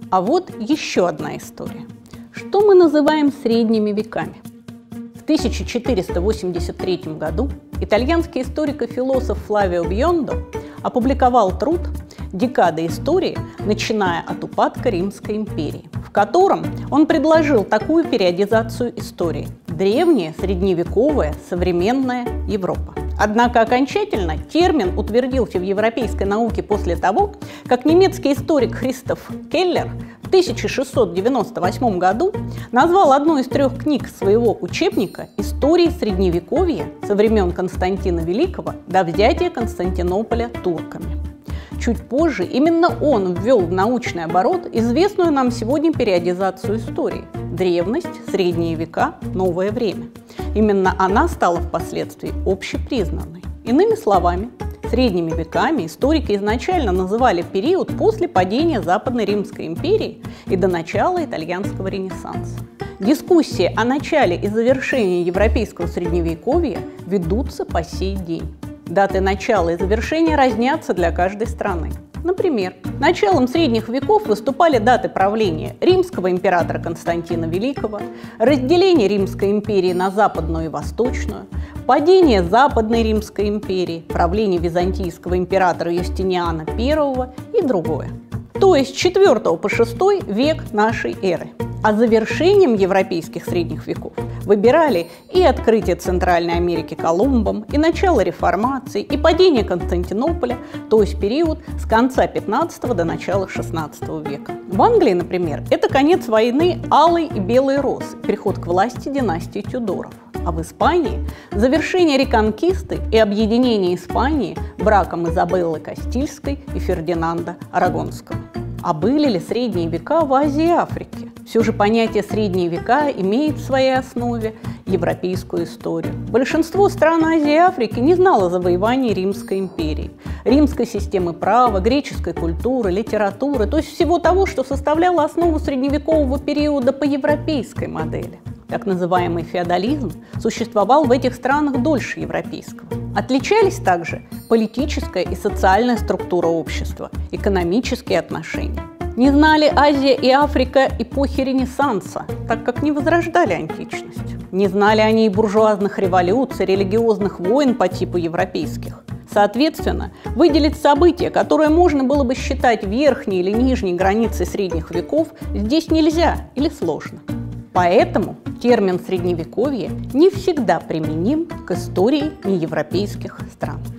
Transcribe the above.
А вот еще одна история. Что мы называем средними веками? В 1483 году итальянский историк и философ Флавио Бьондо опубликовал труд «Декада истории, начиная от упадка Римской империи», в котором он предложил такую периодизацию истории – древняя, средневековая, современная Европа. Однако окончательно термин утвердился в европейской науке после того, как немецкий историк Христоф Келлер в 1698 году назвал одну из 3 книг своего учебника «Истории Средневековья со времен Константина Великого до взятия Константинополя турками». Чуть позже именно он ввел в научный оборот известную нам сегодня периодизацию истории – древность, средние века, новое время. Именно она стала впоследствии общепризнанной. Иными словами, средними веками историки изначально называли период после падения Западной Римской империи и до начала итальянского Ренессанса. Дискуссии о начале и завершении европейского средневековья ведутся по сей день. Даты начала и завершения разнятся для каждой страны. Например, началом средних веков выступали даты правления римского императора Константина Великого, разделение Римской империи на западную и восточную, падение Западной Римской империи, правление византийского императора Юстиниана I и другое. То есть с 4 по 6 век нашей эры. А завершением европейских средних веков выбирали и открытие Центральной Америки Колумбом, и начало реформации, и падение Константинополя, то есть период с конца 15 до начала 16 века. В Англии, например, это конец войны Алой и Белой Розы, переход к власти династии Тюдоров. А в Испании – завершение реконкисты и объединение Испании браком Изабеллы Кастильской и Фердинанда Арагонского. А были ли средние века в Азии и Африке? Все же понятие «средние века» имеет в своей основе европейскую историю. Большинство стран Азии и Африки не знало завоеваний Римской империи, римской системы права, греческой культуры, литературы, то есть всего того, что составляло основу средневекового периода по европейской модели. Так называемый феодализм существовал в этих странах дольше европейского. Отличались также политическая и социальная структура общества, экономические отношения. Не знали Азия и Африка эпохи Ренессанса, так как не возрождали античность. Не знали они и буржуазных революций, религиозных войн по типу европейских. Соответственно, выделить события, которые можно было бы считать верхней или нижней границей средних веков, здесь нельзя или сложно. Поэтому термин «средневековье» не всегда применим к истории неевропейских стран.